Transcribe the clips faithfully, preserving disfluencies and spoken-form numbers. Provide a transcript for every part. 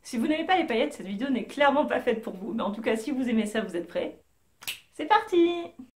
Si vous n'aimez pas les paillettes, cette vidéo n'est clairement pas faite pour vous. Mais en tout cas, si vous aimez ça, vous êtes prêts? C'est parti!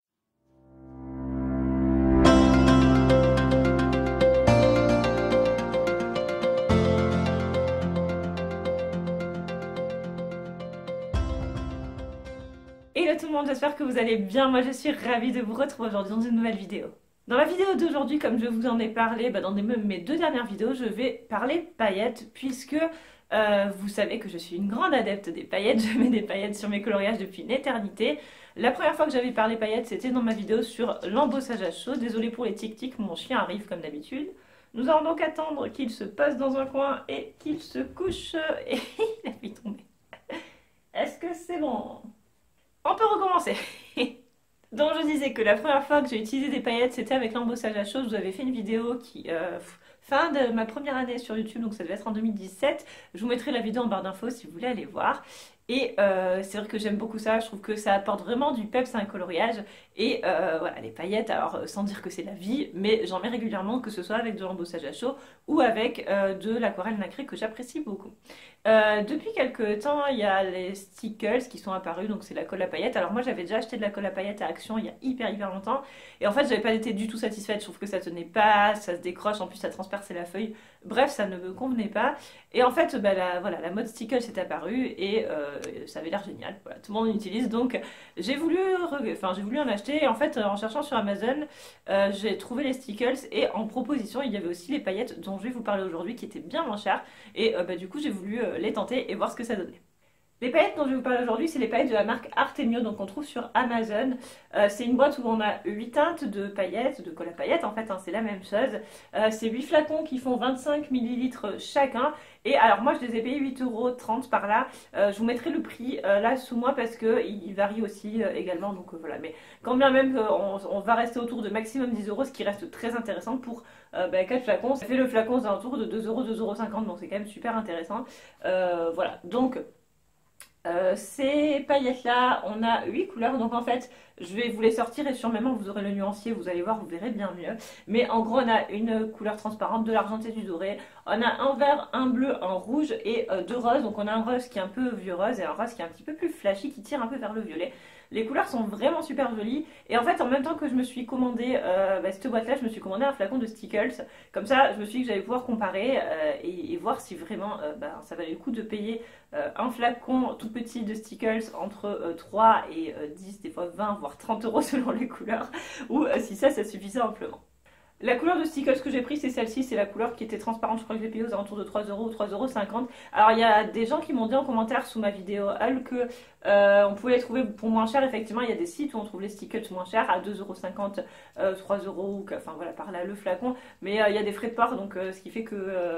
Hello tout le monde, j'espère que vous allez bien. Moi je suis ravie de vous retrouver aujourd'hui dans une nouvelle vidéo. Dans la vidéo d'aujourd'hui, comme je vous en ai parlé bah, dans des- mes deux dernières vidéos, je vais parler paillettes puisque euh, vous savez que je suis une grande adepte des paillettes. Je mets des paillettes sur mes coloriages depuis une éternité. La première fois que j'avais parlé paillettes, c'était dans ma vidéo sur l'embossage à chaud. Désolée pour les tic-tics, mon chien arrive comme d'habitude. Nous allons donc attendre qu'il se passe dans un coin et qu'il se couche. Et il a fait tomber. Est-ce que c'est bon? On peut recommencer. Donc je disais que la première fois que j'ai utilisé des paillettes, c'était avec l'embossage à chaud. Je vous avais fait une vidéo qui... euh, fin de ma première année sur YouTube, donc ça devait être en deux mille dix-sept. Je vous mettrai la vidéo en barre d'infos si vous voulez aller voir. Et euh, c'est vrai que j'aime beaucoup ça, je trouve que ça apporte vraiment du peps à un coloriage. Et euh, voilà, les paillettes, alors sans dire que c'est la vie, mais j'en mets régulièrement, que ce soit avec de l'embossage à chaud ou avec euh, de l'aquarelle nacrée que j'apprécie beaucoup. Euh, depuis quelques temps, il y a les stickers qui sont apparus, donc c'est la colle à paillettes. Alors moi j'avais déjà acheté de la colle à paillettes à Action il y a hyper hyper longtemps, et en fait j'avais pas été du tout satisfaite, je trouve que ça tenait pas, ça se décroche, en plus ça transperçait la feuille, bref ça ne me convenait pas. Et en fait bah, la, voilà, la mode stickers est apparue et euh, ça avait l'air génial, voilà, tout le monde en utilise, donc j'ai voulu, enfin, j'ai voulu en acheter, et en fait en cherchant sur Amazon, euh, j'ai trouvé les stickers, et en proposition il y avait aussi les paillettes dont je vais vous parler aujourd'hui qui étaient bien moins chères, et euh, bah, du coup j'ai voulu euh, les tenter et voir ce que ça donnait. Les paillettes dont je vais vous parler aujourd'hui, c'est les paillettes de la marque Artemio, donc on trouve sur Amazon. Euh, c'est une boîte où on a huit teintes de paillettes, de colle à paillettes en fait, hein, c'est la même chose. Euh, c'est huit flacons qui font vingt-cinq millilitres chacun. Et alors moi je les ai payés huit euros trente par là. Euh, je vous mettrai le prix euh, là sous moi parce qu'il varie aussi euh, également. Donc euh, voilà, mais quand bien même euh, on, on va rester autour de maximum dix euros, ce qui reste très intéressant pour euh, bah, quatre flacons. Ça fait le flacon aux alentours de deux euros, deux euros cinquante, donc c'est quand même super intéressant. Euh, voilà, donc... Euh, ces paillettes là, on a huit couleurs, donc en fait je vais vous les sortir et sûrement vous aurez le nuancier, vous allez voir, vous verrez bien mieux. Mais en gros on a une couleur transparente, de l'argenté, du doré, on a un vert, un bleu, un rouge et euh, deux roses. Donc on a un rose qui est un peu vieux rose et un rose qui est un petit peu plus flashy, qui tire un peu vers le violet. Les couleurs sont vraiment super jolies, et en fait en même temps que je me suis commandé euh, bah, cette boîte là, je me suis commandé un flacon de Stickles. Comme ça je me suis dit que j'allais pouvoir comparer euh, et, et voir si vraiment euh, bah, ça valait le coup de payer euh, un flacon tout petit de Stickles entre euh, trois et euh, dix, des fois vingt voire trente euros selon les couleurs, ou euh, si ça ça suffisait amplement. La couleur de Stickles que j'ai pris, c'est celle-ci, c'est la couleur qui était transparente, je crois que je l'ai payée aux alentours de trois euros ou trois euros cinquante. Alors il y a des gens qui m'ont dit en commentaire sous ma vidéo Hull que euh, on pouvait les trouver pour moins cher. Effectivement, il y a des sites où on trouve les Stickles moins chers, à deux euros cinquante, euh, trois euros, enfin voilà, par là le flacon. Mais euh, il y a des frais de port, donc euh, ce qui fait que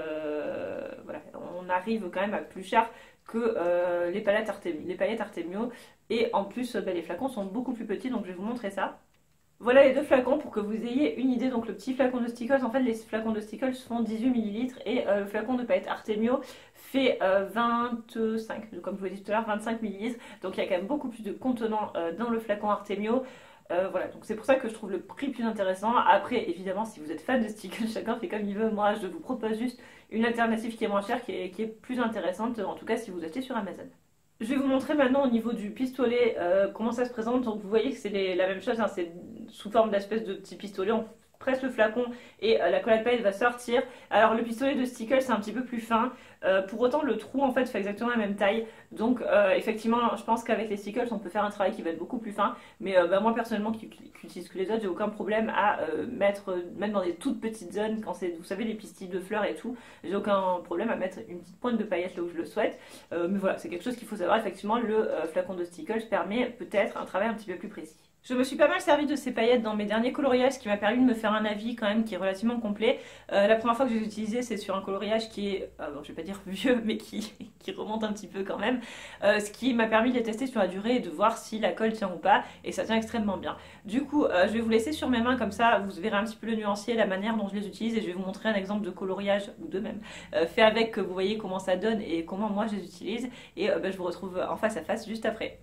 euh, voilà, on arrive quand même à plus cher que euh, les, paillettes Artemio, les paillettes Artemio. Et en plus, bah, les flacons sont beaucoup plus petits, donc je vais vous montrer ça. Voilà les deux flacons pour que vous ayez une idée. Donc le petit flacon de Stickles, en fait les flacons de Stickles font dix-huit millilitres, et euh, le flacon de paillettes Artemio fait euh, vingt-cinq, comme je vous l'ai dit tout à l'heure, vingt-cinq millilitres. Donc il y a quand même beaucoup plus de contenant euh, dans le flacon Artemio. Euh, voilà, donc c'est pour ça que je trouve le prix plus intéressant. Après, évidemment, si vous êtes fan de Stickles, chacun fait comme il veut. Moi, je vous propose juste une alternative qui est moins chère, qui est, qui est plus intéressante, en tout cas si vous achetez sur Amazon. Je vais vous montrer maintenant au niveau du pistolet euh, comment ça se présente. Donc vous voyez que c'est les- la même chose, hein, c'est sous forme d'espèce de petit pistolet. On presse le flacon et euh, la colle à paillettes va sortir. Alors le pistolet de Stickles c'est un petit peu plus fin. Euh, pour autant le trou en fait fait exactement la même taille. Donc euh, effectivement je pense qu'avec les Stickles on peut faire un travail qui va être beaucoup plus fin. Mais euh, bah, moi personnellement qui, qui utilise que les autres, j'ai aucun problème à euh, mettre même dans des toutes petites zones, quand c'est, vous savez, les pistilles de fleurs et tout, j'ai aucun problème à mettre une petite pointe de paillettes là où je le souhaite. Euh, mais voilà, c'est quelque chose qu'il faut savoir. Effectivement le euh, flacon de Stickles permet peut-être un travail un petit peu plus précis. Je me suis pas mal servi de ces paillettes dans mes derniers coloriages, ce qui m'a permis de me faire un avis quand même qui est relativement complet. Euh, la première fois que je les ai utilisés, c'est sur un coloriage qui est, euh, bon, je vais pas dire vieux, mais qui, qui remonte un petit peu quand même. Euh, ce qui m'a permis de les tester sur la durée et de voir si la colle tient ou pas, et ça tient extrêmement bien. Du coup, euh, je vais vous laisser sur mes mains, comme ça vous verrez un petit peu le nuancier, la manière dont je les utilise, et je vais vous montrer un exemple de coloriage, ou deux même, euh, fait avec, que vous voyez comment ça donne et comment moi je les utilise. Et euh, bah, je vous retrouve en face à face juste après.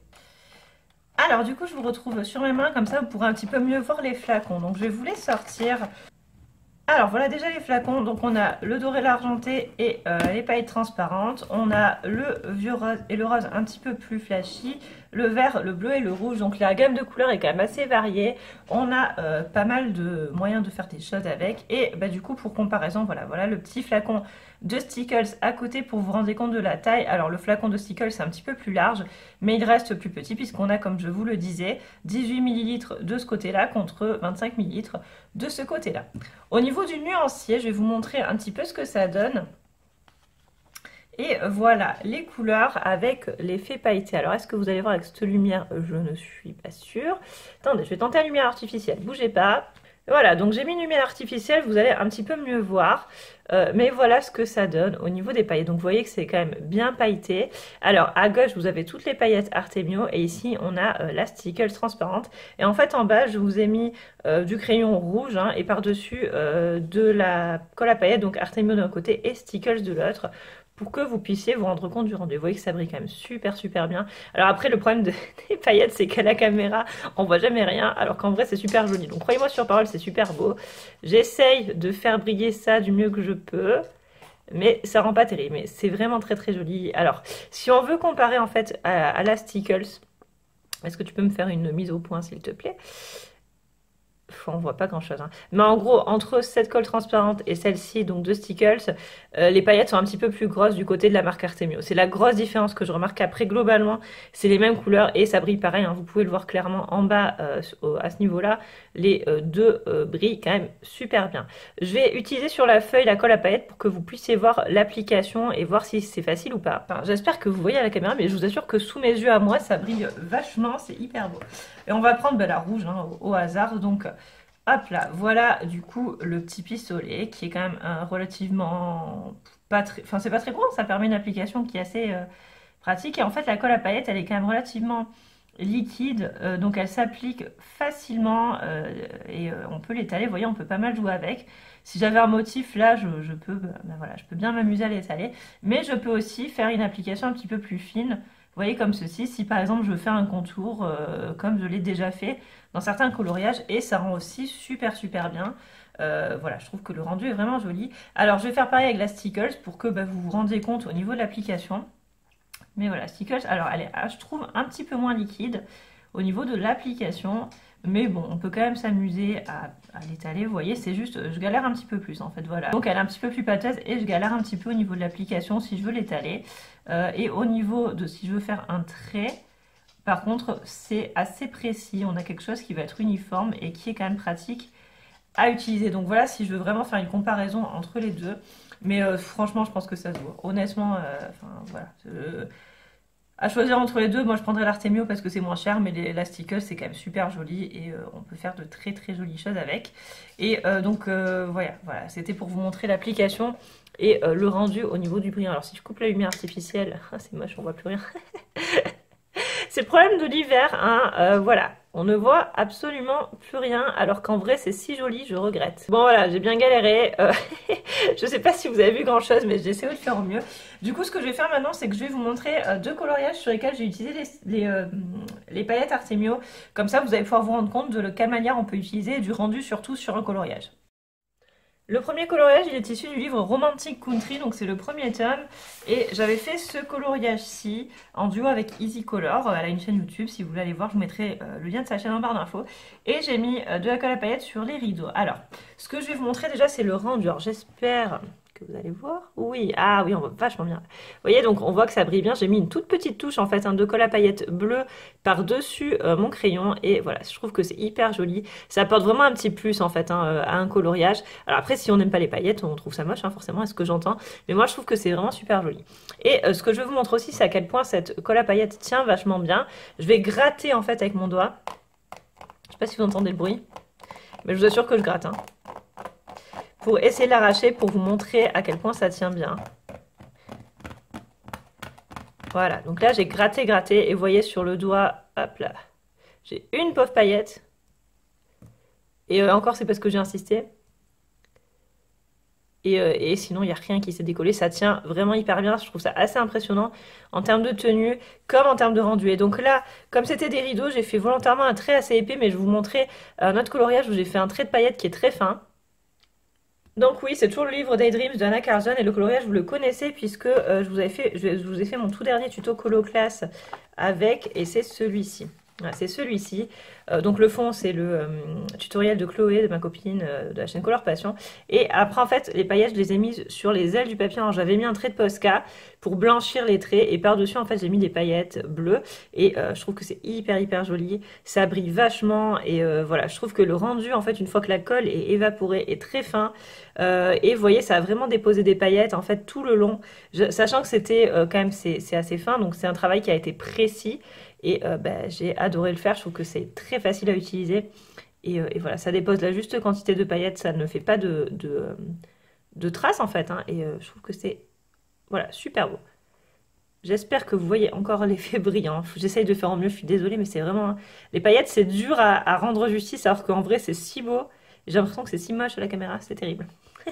Alors du coup je vous retrouve sur mes mains, comme ça vous pourrez un petit peu mieux voir les flacons. Donc je vais vous les sortir. Alors voilà déjà les flacons, donc on a le doré, l'argenté et euh, les paillettes transparentes, on a le vieux rose et le rose un petit peu plus flashy, le vert, le bleu et le rouge, donc la gamme de couleurs est quand même assez variée, on a euh, pas mal de moyens de faire des choses avec, et bah, du coup pour comparaison, voilà, voilà le petit flacon de Stickles à côté pour vous rendre compte de la taille. Alors le flacon de Stickles c'est un petit peu plus large, mais il reste plus petit puisqu'on a, comme je vous le disais, dix-huit millilitres de ce côté-là contre vingt-cinq millilitres de ce côté-là. Au niveau du nuancier, je vais vous montrer un petit peu ce que ça donne. Et voilà les couleurs avec l'effet pailleté. Alors est-ce que vous allez voir avec cette lumière? Je ne suis pas sûre. Attendez, je vais tenter la lumière artificielle, bougez pas. Voilà, donc j'ai mis une lumière artificielle, vous allez un petit peu mieux voir. Euh, mais voilà ce que ça donne au niveau des paillettes. Donc vous voyez que c'est quand même bien pailleté. Alors à gauche, vous avez toutes les paillettes Artemio et ici on a euh, la Stickles transparente. Et en fait en bas, je vous ai mis euh, du crayon rouge hein, et par-dessus euh, de la colle à paillettes, donc Artemio d'un côté et Stickles de l'autre, pour que vous puissiez vous rendre compte du rendu. Vous voyez que ça brille quand même super super bien. Alors après le problème de, des paillettes c'est qu'à la caméra on voit jamais rien alors qu'en vrai c'est super joli. Donc croyez-moi sur parole, c'est super beau. J'essaye de faire briller ça du mieux que je peux, mais ça rend pas terrible, mais c'est vraiment très très joli. Alors si on veut comparer en fait à, à la Stickles, est-ce que tu peux me faire une mise au point s'il te plaît? On voit pas grand chose hein. Mais en gros entre cette colle transparente et celle-ci donc de Stickles, euh, les paillettes sont un petit peu plus grosses du côté de la marque Artemio. C'est la grosse différence que je remarque. Après globalement c'est les mêmes couleurs et ça brille pareil hein. Vous pouvez le voir clairement en bas euh, à ce niveau là, les euh, deux euh, brillent quand même super bien. Je vais utiliser sur la feuille la colle à paillettes pour que vous puissiez voir l'application et voir si c'est facile ou pas. Enfin, j'espère que vous voyez à la caméra, mais je vous assure que sous mes yeux à moi ça brille vachement, c'est hyper beau. Et on va prendre bah, la rouge hein, au, au hasard. Donc hop là, voilà du coup le petit pistolet qui est quand même euh, relativement pas très, enfin c'est pas très gros, ça permet une application qui est assez euh, pratique. Et en fait la colle à paillettes elle est quand même relativement liquide, euh, donc elle s'applique facilement euh, et euh, on peut l'étaler, vous voyez on peut pas mal jouer avec. Si j'avais un motif là je, je peux ben, voilà, je peux bien m'amuser à l'étaler, mais je peux aussi faire une application un petit peu plus fine. Vous voyez comme ceci, si par exemple je veux faire un contour euh, comme je l'ai déjà fait dans certains coloriages, et ça rend aussi super super bien. Euh, voilà, je trouve que le rendu est vraiment joli. Alors je vais faire pareil avec la Stickles pour que bah, vous vous rendiez compte au niveau de l'application. Mais voilà, Stickles, alors elle est, je trouve, un petit peu moins liquide au niveau de l'application. Mais bon, on peut quand même s'amuser à, à l'étaler, vous voyez, c'est juste, je galère un petit peu plus en fait, voilà. Donc elle est un petit peu plus pâteuse et je galère un petit peu au niveau de l'application si je veux l'étaler. Euh, et au niveau de si je veux faire un trait, par contre, c'est assez précis, on a quelque chose qui va être uniforme et qui est quand même pratique à utiliser. Donc voilà, si je veux vraiment faire une comparaison entre les deux. Mais euh, franchement, je pense que ça se voit. Honnêtement, euh, enfin voilà. Euh, À choisir entre les deux, moi je prendrais l'Artemio parce que c'est moins cher, mais les, la Stickles c'est quand même super joli et euh, on peut faire de très très jolies choses avec. Et euh, donc euh, voilà, voilà c'était pour vous montrer l'application et euh, le rendu au niveau du brillant. Alors si je coupe la lumière artificielle, c'est moche, on voit plus rien. C'est le problème de l'hiver, hein, euh, voilà. On ne voit absolument plus rien, alors qu'en vrai c'est si joli, je regrette. Bon voilà, j'ai bien galéré. Euh, je sais pas si vous avez vu grand chose, mais j'ai essayé de le faire au mieux. Du coup, ce que je vais faire maintenant, c'est que je vais vous montrer euh, deux coloriages sur lesquels j'ai utilisé les, les, euh, les paillettes Artemio. Comme ça, vous allez pouvoir vous rendre compte de quelle manière on peut utiliser et du rendu surtout sur un coloriage. Le premier coloriage, il est issu du livre Romantic Country, donc c'est le premier tome. Et j'avais fait ce coloriage-ci en duo avec Easy Color. Elle a une chaîne YouTube, si vous voulez aller voir, je vous mettrai euh, le lien de sa chaîne en barre d'infos. Et j'ai mis euh, de la colle à paillettes sur les rideaux. Alors, ce que je vais vous montrer déjà, c'est le rendu. Alors j'espère que vous allez voir. Oui, ah oui, on voit vachement bien. Vous voyez, donc on voit que ça brille bien. J'ai mis une toute petite touche en fait hein, de colle à paillettes bleu par-dessus euh, mon crayon. Et voilà, je trouve que c'est hyper joli. Ça apporte vraiment un petit plus en fait hein, à un coloriage. Alors après, si on n'aime pas les paillettes, on trouve ça moche hein, forcément, est ce que j'entends. Mais moi, je trouve que c'est vraiment super joli. Et euh, ce que je veux vous montrer aussi, c'est à quel point cette colle à paillettes tient vachement bien. Je vais gratter en fait avec mon doigt. Je sais pas si vous entendez le bruit, mais je vous assure que je gratte. Hein. Pour essayer de l'arracher, pour vous montrer à quel point ça tient bien. Voilà, donc là j'ai gratté, gratté, et vous voyez sur le doigt, hop là, j'ai une pauvre paillette. Et euh, encore c'est parce que j'ai insisté. Et, euh, et sinon il n'y a rien qui s'est décollé, ça tient vraiment hyper bien, je trouve ça assez impressionnant en termes de tenue comme en termes de rendu. Et donc là, comme c'était des rideaux, j'ai fait volontairement un trait assez épais, mais je vais vous montrer un autre coloriage où j'ai fait un trait de paillettes qui est très fin. Donc oui, c'est toujours le livre Daydreams d'Anna Carlson et le coloriage vous le connaissez puisque euh, je vous avais fait, je, je vous ai fait mon tout dernier tuto colo classe avec et c'est celui-ci. Voilà, c'est celui-ci. Euh, donc le fond c'est le euh, tutoriel de Chloé, de ma copine euh, de la chaîne Color Passion. Et après en fait les paillettes je les ai mises sur les ailes du papier. Alors j'avais mis un trait de Posca pour blanchir les traits et par-dessus en fait j'ai mis des paillettes bleues et euh, je trouve que c'est hyper hyper joli. Ça brille vachement et euh, voilà, je trouve que le rendu en fait une fois que la colle est évaporée est très fin. Euh, et vous voyez, ça a vraiment déposé des paillettes en fait tout le long, je, sachant que c'était euh, quand même c'est assez fin, donc c'est un travail qui a été précis et euh, bah, j'ai adoré le faire. Je trouve que c'est très facile à utiliser et, euh, et voilà, ça dépose la juste quantité de paillettes, ça ne fait pas de, de, euh, de traces en fait, hein, et euh, je trouve que c'est voilà super beau. J'espère que vous voyez encore l'effet brillant. J'essaye de faire en mieux, je suis désolée, mais c'est vraiment... hein, les paillettes, c'est dur à, à rendre justice, alors qu'en vrai, c'est si beau. J'ai l'impression que c'est si moche à la caméra, c'est terrible.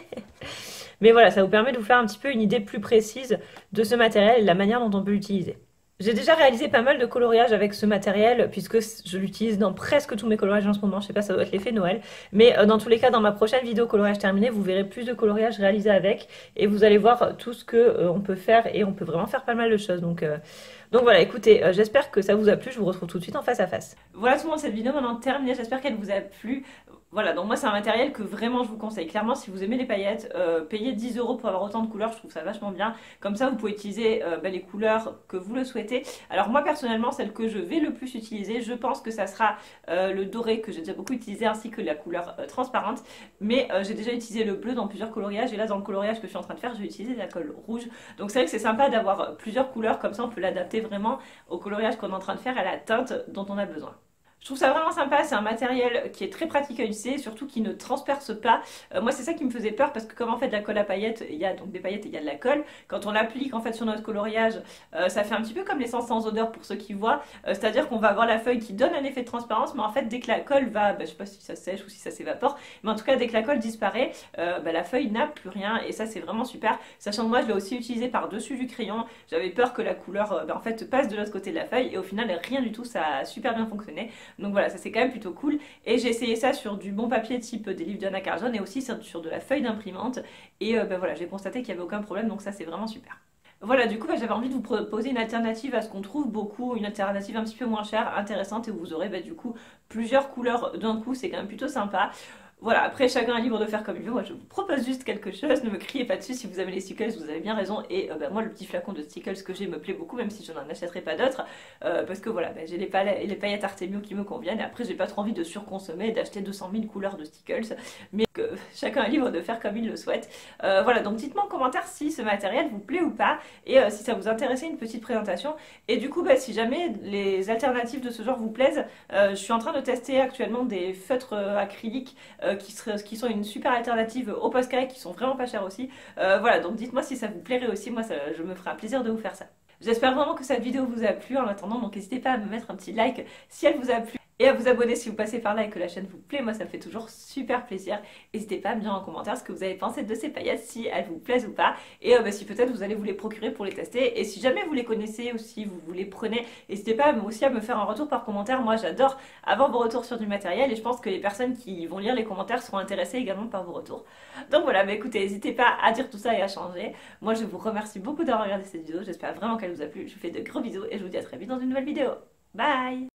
Mais voilà, ça vous permet de vous faire un petit peu une idée plus précise de ce matériel et de la manière dont on peut l'utiliser. J'ai déjà réalisé pas mal de coloriage avec ce matériel puisque je l'utilise dans presque tous mes coloriages en ce moment. Je sais pas, ça doit être l'effet Noël. Mais euh, dans tous les cas, dans ma prochaine vidéo coloriage terminé, vous verrez plus de coloriage réalisé avec et vous allez voir tout ce que euh, on peut faire et on peut vraiment faire pas mal de choses. Donc, euh, donc voilà, écoutez, euh, j'espère que ça vous a plu. Je vous retrouve tout de suite en face à face. Voilà tout le monde, cette vidéo maintenant terminée. J'espère qu'elle vous a plu. Voilà, donc moi c'est un matériel que vraiment je vous conseille. Clairement, si vous aimez les paillettes, euh, payez dix euros pour avoir autant de couleurs, je trouve ça vachement bien. Comme ça, vous pouvez utiliser euh, bah, les couleurs que vous le souhaitez. Alors moi personnellement, celle que je vais le plus utiliser, je pense que ça sera euh, le doré que j'ai déjà beaucoup utilisé, ainsi que la couleur euh, transparente. Mais euh, j'ai déjà utilisé le bleu dans plusieurs coloriages, et là dans le coloriage que je suis en train de faire, je vais utiliser la colle rouge. Donc c'est vrai que c'est sympa d'avoir plusieurs couleurs, comme ça on peut l'adapter vraiment au coloriage qu'on est en train de faire, à la teinte dont on a besoin. Je trouve ça vraiment sympa, c'est un matériel qui est très pratique à utiliser, surtout qui ne transperce pas. Euh, moi c'est ça qui me faisait peur parce que comme en fait de la colle à paillettes, il y a donc des paillettes et il y a de la colle. Quand on l'applique en fait sur notre coloriage, euh, ça fait un petit peu comme l'essence sans odeur pour ceux qui voient. Euh, C'est-à-dire qu'on va avoir la feuille qui donne un effet de transparence, mais en fait dès que la colle va, bah, je sais pas si ça sèche ou si ça s'évapore, mais en tout cas dès que la colle disparaît, euh, bah, la feuille n'a plus rien et ça c'est vraiment super. Sachant que moi je l'ai aussi utilisé par-dessus du crayon, j'avais peur que la couleur euh, bah, en fait passe de l'autre côté de la feuille et au final rien du tout, ça a super bien fonctionné. Donc voilà, ça c'est quand même plutôt cool. Et j'ai essayé ça sur du bon papier type des livres d'Anna Carlson et aussi sur de la feuille d'imprimante. Et euh, ben voilà, j'ai constaté qu'il n'y avait aucun problème, donc ça c'est vraiment super. Voilà, du coup, bah, j'avais envie de vous proposer une alternative à ce qu'on trouve beaucoup, une alternative un petit peu moins chère, intéressante, et où vous aurez bah, du coup plusieurs couleurs d'un coup, c'est quand même plutôt sympa. Voilà, après chacun est libre de faire comme il veut, moi je vous propose juste quelque chose, ne me criez pas dessus si vous avez les stickers, vous avez bien raison, et euh, bah, moi le petit flacon de stickers que j'ai me plaît beaucoup, même si je n'en achèterai pas d'autres, euh, parce que voilà, bah, j'ai les, les paillettes Artemio qui me conviennent, et après j'ai pas trop envie de surconsommer et d'acheter deux cent mille couleurs de stickers, mais que chacun est libre de faire comme il le souhaite. Euh, voilà, donc dites-moi en commentaire si ce matériel vous plaît ou pas, et euh, si ça vous intéressait une petite présentation, et du coup bah, si jamais les alternatives de ce genre vous plaisent, euh, je suis en train de tester actuellement des feutres euh, acryliques, euh, qui, seraient, qui sont une super alternative au Posca et qui sont vraiment pas chères aussi. Euh, voilà, donc dites-moi si ça vous plairait aussi, moi ça, je me ferai un plaisir de vous faire ça. J'espère vraiment que cette vidéo vous a plu. En attendant, donc n'hésitez pas à me mettre un petit like si elle vous a plu et à vous abonner si vous passez par là et que la chaîne vous plaît. Moi ça me fait toujours super plaisir. N'hésitez pas à me dire en commentaire ce que vous avez pensé de ces paillettes, si elles vous plaisent ou pas, et euh, bah, si peut-être vous allez vous les procurer pour les tester. Et si jamais vous les connaissez ou si vous vous les prenez, n'hésitez pas aussi à me faire un retour par commentaire. Moi j'adore avoir vos retours sur du matériel et je pense que les personnes qui vont lire les commentaires seront intéressées également par vos retours. Donc voilà, bah écoutez, n'hésitez pas à dire tout ça et à changer. Moi je vous remercie beaucoup d'avoir regardé cette vidéo, j'espère vraiment qu'elle vous a plu. Je vous fais de gros bisous et je vous dis à très vite dans une nouvelle vidéo. Bye!